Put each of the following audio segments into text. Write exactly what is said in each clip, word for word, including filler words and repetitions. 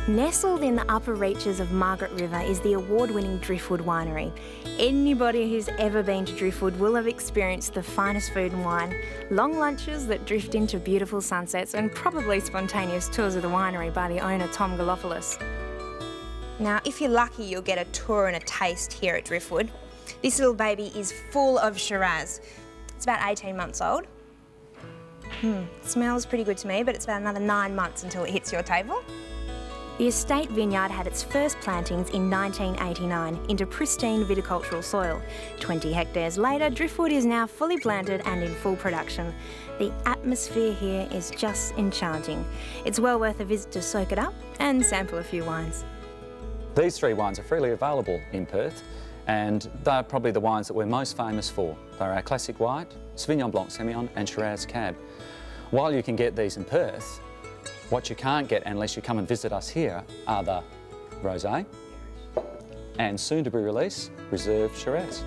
Nestled in the upper reaches of Margaret River is the award-winning Driftwood Winery. Anybody who's ever been to Driftwood will have experienced the finest food and wine, long lunches that drift into beautiful sunsets, and probably spontaneous tours of the winery by the owner, Tom Galopoulos. Now, if you're lucky, you'll get a tour and a taste here at Driftwood. This little baby is full of Shiraz. It's about eighteen months old. Hmm, smells pretty good to me, but it's about another nine months until it hits your table. The estate vineyard had its first plantings in nineteen eighty-nine into pristine viticultural soil. twenty hectares later, Driftwood is now fully planted and in full production. The atmosphere here is just enchanting. It's well worth a visit to soak it up and sample a few wines. These three wines are freely available in Perth, and they're probably the wines that we're most famous for. They're our Classic White, Sauvignon Blanc Semillon and Shiraz Cab. While you can get these in Perth, what you can't get unless you come and visit us here are the Rosé and soon-to-be-released Reserve Shiraz.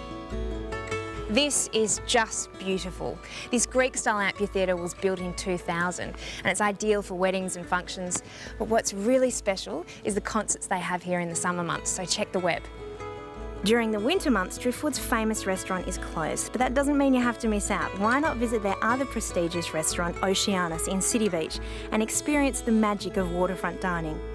This is just beautiful. This Greek-style amphitheatre was built in two thousand and it's ideal for weddings and functions. But what's really special is the concerts they have here in the summer months, so check the web. During the winter months, Driftwood's famous restaurant is closed, but that doesn't mean you have to miss out. Why not visit their other prestigious restaurant, Oceanus, in City Beach, and experience the magic of waterfront dining?